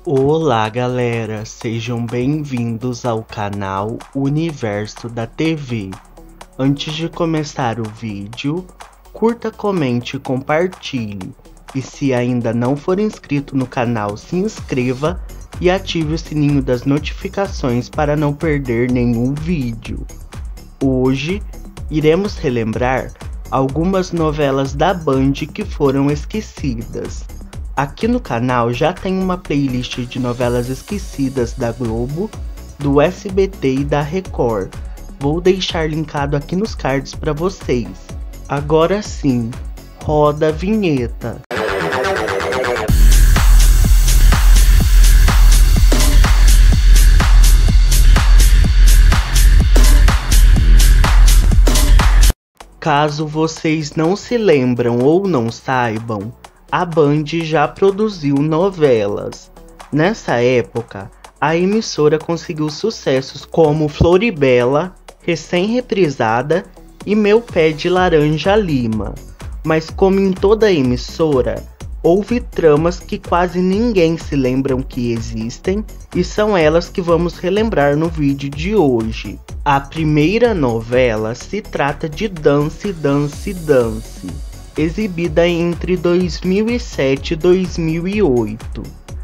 Olá galera, sejam bem-vindos ao canal Universo da TV. Antes de começar o vídeo, curta, comente e compartilhe. E se ainda não for inscrito no canal, se inscreva e ative o sininho das notificações para não perder nenhum vídeo. Hoje, iremos relembrar algumas novelas da Band que foram esquecidas. Aqui no canal já tem uma playlist de novelas esquecidas da Globo, do SBT e da Record. Vou deixar linkado aqui nos cards para vocês. Agora sim, roda a vinheta. Caso vocês não se lembram ou não saibam, a Band já produziu novelas. Nessa época, a emissora conseguiu sucessos como Floribela, recém-reprisada, e Meu Pé de Laranja Lima. Mas como em toda emissora, houve tramas que quase ninguém se lembra que existem, e são elas que vamos relembrar no vídeo de hoje. A primeira novela se trata de Dance, Dance, Dance, exibida entre 2007 e 2008.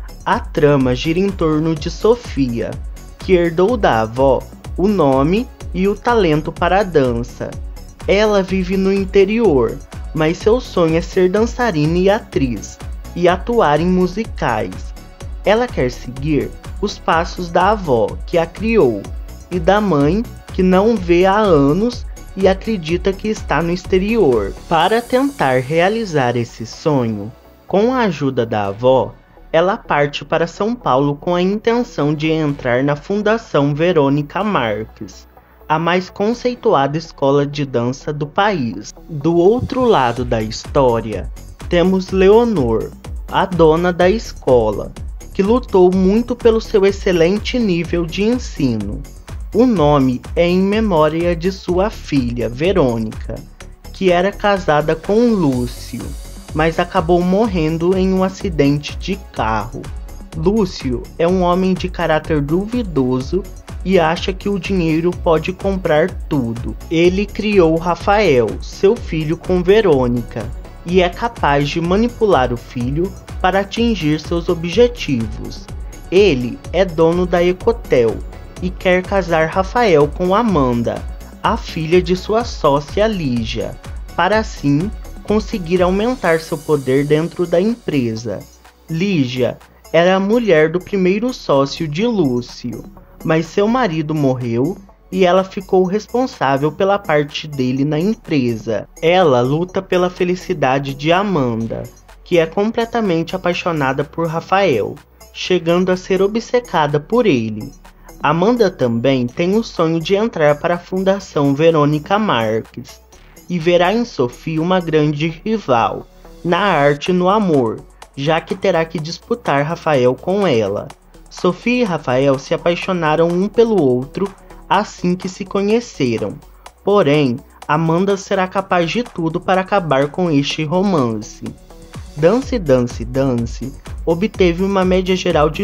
A trama gira em torno de Sofia, que herdou da avó o nome e o talento para a dança. Ela vive no interior, mas seu sonho é ser dançarina e atriz, e atuar em musicais. Ela quer seguir os passos da avó, que a criou, e da mãe, que não vê há anos e acredita que está no exterior. Para tentar realizar esse sonho, com a ajuda da avó, ela parte para São Paulo com a intenção de entrar na Fundação Verônica Marques, a mais conceituada escola de dança do país. Do outro lado da história, temos Leonor, a dona da escola, que lutou muito pelo seu excelente nível de ensino. O nome é em memória de sua filha, Verônica, que era casada com Lúcio, mas acabou morrendo em um acidente de carro. Lúcio é um homem de caráter duvidoso e acha que o dinheiro pode comprar tudo. Ele criou Rafael, seu filho, com Verônica, e é capaz de manipular o filho para atingir seus objetivos. Ele é dono da Ecotel e quer casar Rafael com Amanda, a filha de sua sócia Lígia, para assim conseguir aumentar seu poder dentro da empresa. Lígia era a mulher do primeiro sócio de Lúcio, mas seu marido morreu e ela ficou responsável pela parte dele na empresa. Ela luta pela felicidade de Amanda, que é completamente apaixonada por Rafael, chegando a ser obcecada por ele. Amanda também tem o sonho de entrar para a Fundação Verônica Marques e verá em Sofia uma grande rival, na arte e no amor, já que terá que disputar Rafael com ela. Sofia e Rafael se apaixonaram um pelo outro assim que se conheceram, porém, Amanda será capaz de tudo para acabar com este romance. Dance, Dance, Dance obteve uma média geral de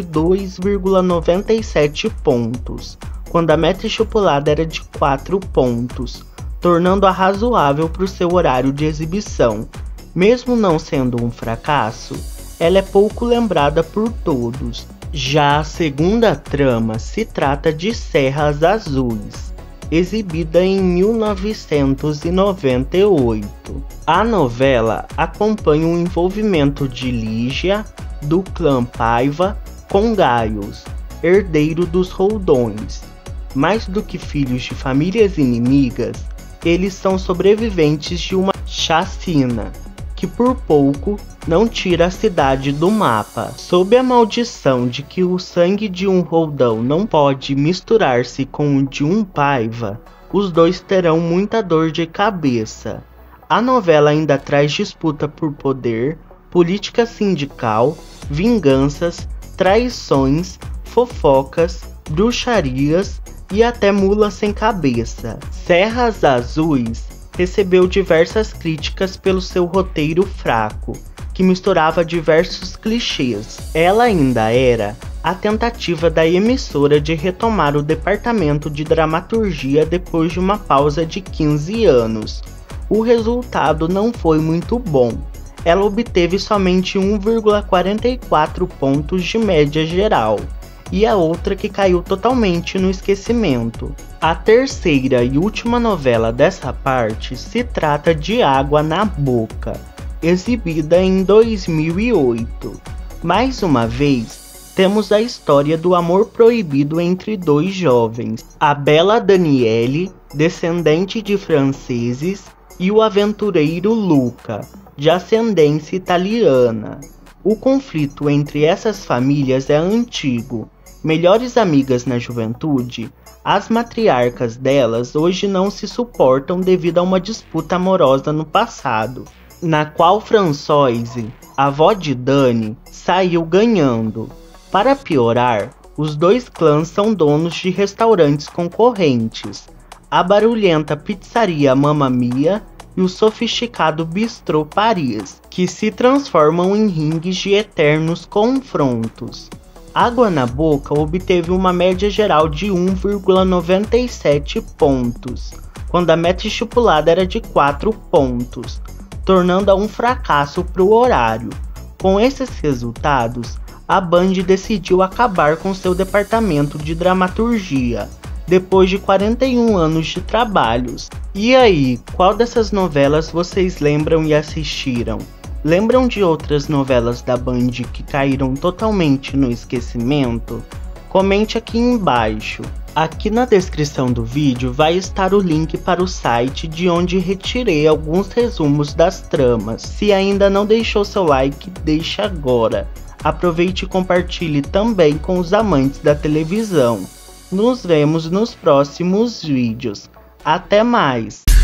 2,97 pontos, quando a meta estipulada era de 4 pontos, tornando-a razoável para o seu horário de exibição. Mesmo não sendo um fracasso, ela é pouco lembrada por todos. Já a segunda trama se trata de Serras Azuis, exibida em 1998. A novela acompanha o envolvimento de Lígia, do clã Paiva, com Gaius, herdeiro dos Roldões. Mais do que filhos de famílias inimigas, eles são sobreviventes de uma chacina, que por pouco não tira a cidade do mapa. Sob a maldição de que o sangue de um Roldão não pode misturar-se com o de um Paiva, os dois terão muita dor de cabeça. A novela ainda traz disputa por poder, política sindical, vinganças, traições, fofocas, bruxarias e até mula sem cabeça. Serras Azuis recebeu diversas críticas pelo seu roteiro fraco, que misturava diversos clichês. Ela ainda era a tentativa da emissora de retomar o departamento de dramaturgia depois de uma pausa de 15 anos. O resultado não foi muito bom. Ela obteve somente 1,44 pontos de média geral, e a outra que caiu totalmente no esquecimento. A terceira e última novela dessa parte se trata de Água na Boca, exibida em 2008. Mais uma vez, temos a história do amor proibido entre dois jovens, a bela Daniele, descendente de franceses, e o aventureiro Luca, de ascendência italiana. O conflito entre essas famílias é antigo. Melhores amigas na juventude, as matriarcas delas hoje não se suportam devido a uma disputa amorosa no passado, na qual Françoise, avó de Dani, saiu ganhando. Para piorar, os dois clãs são donos de restaurantes concorrentes, a barulhenta pizzaria Mamma Mia e o sofisticado bistrô Paris, que se transformam em ringues de eternos confrontos. Água na Boca obteve uma média geral de 1,97 pontos, quando a meta estipulada era de 4 pontos, tornando-a um fracasso para o horário. Com esses resultados, a Band decidiu acabar com seu departamento de dramaturgia, depois de 41 anos de trabalhos. E aí, qual dessas novelas vocês lembram e assistiram? Lembram de outras novelas da Band que caíram totalmente no esquecimento? Comente aqui embaixo. Aqui na descrição do vídeo vai estar o link para o site de onde retirei alguns resumos das tramas. Se ainda não deixou seu like, deixa agora. Aproveite e compartilhe também com os amantes da televisão. Nos vemos nos próximos vídeos. Até mais!